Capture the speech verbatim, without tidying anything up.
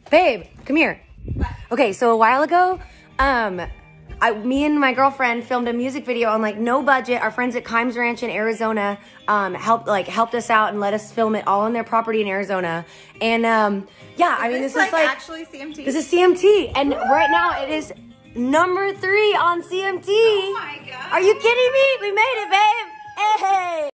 Babe, come here. Okay, so a while ago, um, I, me and my girlfriend filmed a music video on like no budget. Our friends at Kimes Ranch in Arizona um, helped like helped us out and let us film it all on their property in Arizona. And um, yeah, I mean this, this is like actually C M T. This is C M T, and Woo! Right now it is number three on C M T. Oh my god! Are you kidding me? We made it, babe. Hey.